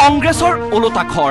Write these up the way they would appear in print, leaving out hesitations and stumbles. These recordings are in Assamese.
কংগ্ৰেছৰ ওলোটাখৰ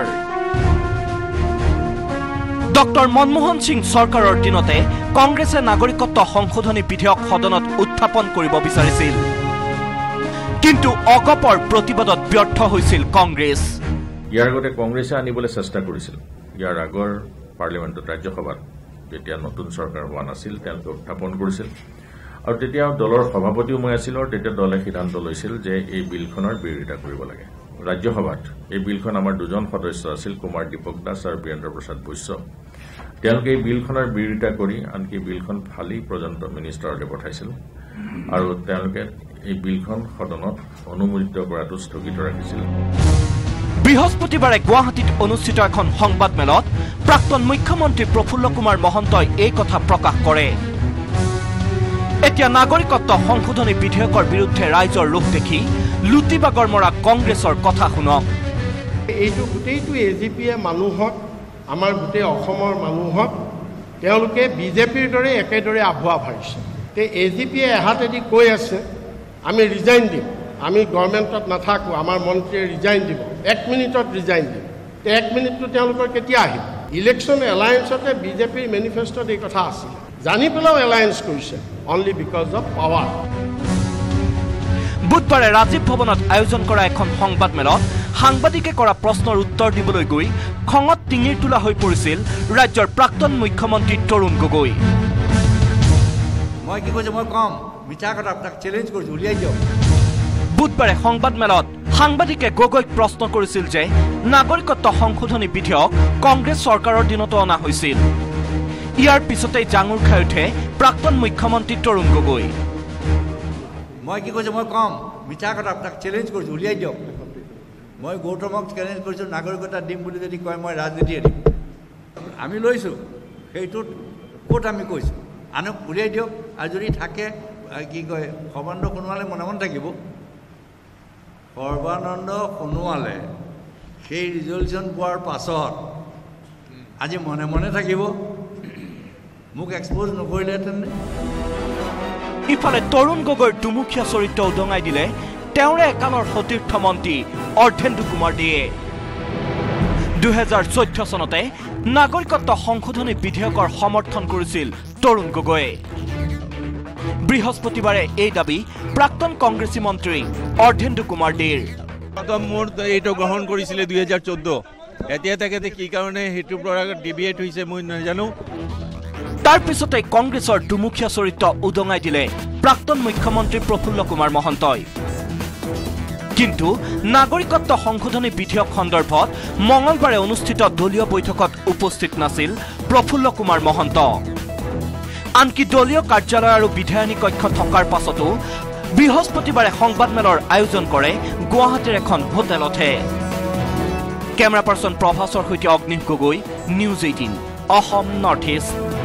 ডক্টৰ মনমোহন সিং চৰকাৰৰ দিনতে কংগ্ৰেছে নাগৰিকত্ব সংশোধনী বিধেয়ক সদনত উত্থাপন কৰিব বিচাৰিছিল কিন্তু অগপৰ প্ৰতিবাদত ব্যৰ্থ হৈছিল কংগ্ৰেছ ইয়াৰ আগতে কংগ্ৰেছে আনিবলৈ চেষ্টা কৰিছিল ইয়াৰ আগৰ পাৰ্লিমেণ্টত ৰাজ্যসভাত যেতিয়া নতুন চৰকাৰ হোৱা নাছিল তেওঁলোকে উত্থাপন কৰিছিল আৰু তেতিয়া দলৰ সভাপতিও মই আছিল আৰু তেতিয়া দলে সিদ্ধান্ত লৈছিল যে এই বিলখনৰ বিৰোধিতা কৰিব লাগে ৰাজ্যসভাত এই বিলখন আমাৰ দুজন সদস্য আছিল কুমাৰ দীপক দাস আৰু বীৰেন্দ্ৰ প্ৰসাদ বৈশ্য তেওঁলোকে এই বিলখনৰ বিৰোধিতা কৰি আনকি বিলখন ফালি পৰ্যন্ত মিনিষ্টাৰলৈ পঠাইছিল আৰু তেওঁলোকে এই বিলখন সদনত অনুমোদিত কৰাটো স্থগিত ৰাখিছিল বৃহস্পতিবাৰে গুৱাহাটীত অনুষ্ঠিত এখন সংবাদমেলত প্ৰাক্তন মুখ্যমন্ত্ৰী প্ৰফুল্ল কুমাৰ মহন্তই এই কথা প্ৰকাশ কৰে এতিয়া নাগৰিকত্ব সংশোধনী বিধেয়কৰ বিৰুদ্ধে ৰাইজৰ ৰোষ দেখি লুটিবাগৰ মৰা কংগ্ৰেছৰ কথা শুনক এইটো গোটেইটো এজিপিয়ে মানুহক আমাৰ গোটেই অসমৰ মানুহক তেওঁলোকে বিজেপিৰ দৰে একেদৰে আভুৱা ভাবিছে তে এজিপিয়ে এহাতেদি কৈ আছে আমি ৰিজাইন দিম আমি গভৰ্ণমেণ্টত নাথাকো আমাৰ মন্ত্ৰীয়ে ৰিজাইন দিব 1 মিনিটত ৰিজাইন দিম তে 1 মিনিটটো তেওঁলোকৰ কেতিয়া আহিব ইলেকশ্যন এলায়েন্সতে বিজেপিৰ মেনিফেষ্টত এই কথা আছিল জানি পেলাও এলায়েন্স কৰিছে অনলি বিকজ অফ পাৱাৰ বুধবাৰে ৰাজীৱ ভৱনত আয়োজন কৰা এখন সংবাদমেলত সাংবাদিকে কৰা প্ৰশ্নৰ উত্তৰ দিবলৈ গৈ খঙত টিঙিৰ তোলা হৈ পৰিছিল ৰাজ্যৰ প্ৰাক্তন মুখ্যমন্ত্ৰী তৰুণ গগৈ মই কি কৈছো মই কম মিছা কথা আপোনাক চ্যালেঞ্জ কৰিছো উলিয়াই দিয়ক বুধবাৰে সংবাদমেলত সাংবাদিকে গগৈক প্ৰশ্ন কৰিছিল যে নাগৰিকত্ব সংশোধনী বিধেয়ক কংগ্ৰেছ চৰকাৰৰ দিনতো অনা হৈছিল ইয়াৰ পিছতেই জাঙুৰ খাই উঠে প্ৰাক্তন মুখ্যমন্ত্ৰী তৰুণ গগৈ মই কি কৈছো মই কম মিছা কথা আপোনাক চ্যালেঞ্জ কৰিছো উলিয়াই দিয়ক মই গৌতমক চ্যালেঞ্জ কৰিছো নাগৰিকতা দিম বুলি যদি কয় মই ৰাজনীতি এৰিম আমি লৈছো সেইটোত ক'ত আমি কৈছো আনক উলিয়াই দিয়ক আৰু যদি থাকে কি কয় সৰ্বানন্দ সোণোৱালে মনে মনে থাকিব সৰ্বানন্দ সোণোৱালে সেই ৰিজলিউশ্যন পোৱাৰ পাছত আজি মনে মনে থাকিব মোক এক্সপ'জ নকৰিলেহেঁতেন ইফালে তৰুণ গগৈৰ দুমুখীয়া চৰিত্ৰ উদঙাই দিলে তেওঁৰে একালৰ সতীৰ্থ মন্ত্ৰী অৰ্ধেন্দু কুমাৰ দিয়ে 2014 চনতে নাগৰিকত্ব সংশোধনী বিধেয়কৰ সমৰ্থন কৰিছিল তৰুণ গগৈয়ে বৃহস্পতিবাৰে এই দাবী প্ৰাক্তন কংগ্ৰেছী মন্ত্ৰী অৰ্ধেন্দু কুমাৰ দেৰ মোৰ এইটো গ্ৰহণ কৰিছিলে 2014 এতিয়া তাকে কি কাৰণে হেতু পৰা ডিভিয়েট হৈছে মই নাজানো তাৰ পিছতে কংগ্ৰেছৰ দুমুখীয়া চৰিত্ৰ উদঙাই দিলে প্ৰাক্তন মুখ্যমন্ত্ৰী প্ৰফুল্ল কুমাৰ মহন্তই কিন্তু নাগৰিকত্ব সংশোধনী বিধেয়ক সন্দৰ্ভত মঙলবাৰে অনুষ্ঠিত দলীয় বৈঠকত উপস্থিত নাছিল প্ৰফুল্ল কুমাৰ মহন্ত আনকি দলীয় কাৰ্যালয় আৰু বিধায়নী কক্ষ থকাৰ পাছতো বৃহস্পতিবাৰে সংবাদমেলৰ আয়োজন কৰে গুৱাহাটীৰ এখন হোটেলতহে কেমেৰা পাৰ্চন প্ৰভাসৰ সৈতে Agnish Gogoi news 18 Assam north east